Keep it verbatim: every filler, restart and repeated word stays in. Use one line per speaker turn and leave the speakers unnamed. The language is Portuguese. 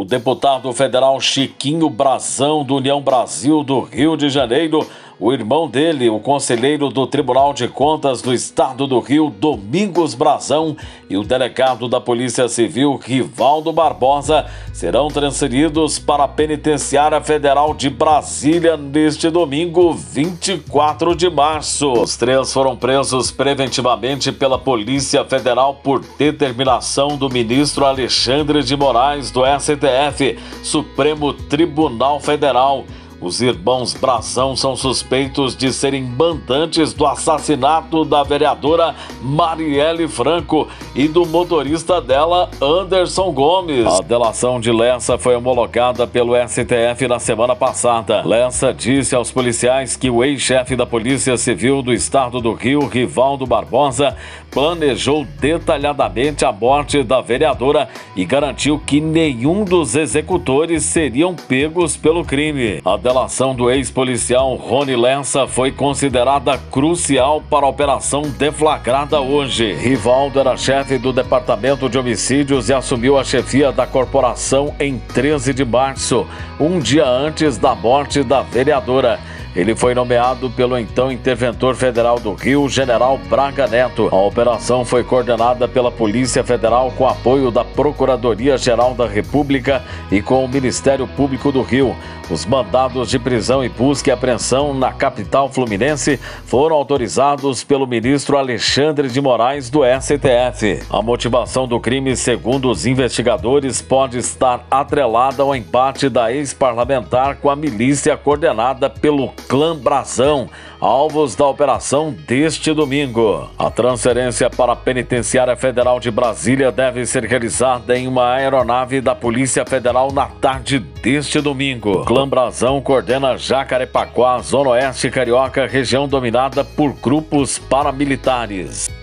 O deputado federal Chiquinho Brazão, do União Brasil do Rio de Janeiro, o irmão dele, o conselheiro do Tribunal de Contas do Estado do Rio, Domingos Brazão, e o delegado da Polícia Civil, Rivaldo Barbosa, serão transferidos para a Penitenciária Federal de Brasília neste domingo, vinte e quatro de março. Os três foram presos preventivamente pela Polícia Federal por determinação do ministro Alexandre de Moraes, do S T F, Supremo Tribunal Federal. Os irmãos Brazão são suspeitos de serem mandantes do assassinato da vereadora Marielle Franco e do motorista dela, Anderson Gomes. A delação de Lessa foi homologada pelo S T F na semana passada. Lessa disse aos policiais que o ex-chefe da Polícia Civil do Estado do Rio, Rivaldo Barbosa, planejou detalhadamente a morte da vereadora e garantiu que nenhum dos executores seriam pegos pelo crime. A delação do ex-policial Rony Lessa foi considerada crucial para a operação deflagrada hoje. Rivaldo era chefe do Departamento de Homicídios e assumiu a chefia da corporação em treze de março, um dia antes da morte da vereadora. Ele foi nomeado pelo então interventor federal do Rio, General Braga Neto. A operação foi coordenada pela Polícia Federal com apoio da Procuradoria-Geral da República e com o Ministério Público do Rio. Os mandados de prisão e busca e apreensão na capital fluminense foram autorizados pelo ministro Alexandre de Moraes, do S T F. A motivação do crime, segundo os investigadores, pode estar atrelada ao empate da ex-parlamentar com a milícia coordenada pelo Clã Brazão, alvos da operação deste domingo. A transferência para a Penitenciária Federal de Brasília deve ser realizada em uma aeronave da Polícia Federal na tarde deste domingo. Clã Brazão coordena Jacarepaguá, Zona Oeste Carioca, região dominada por grupos paramilitares.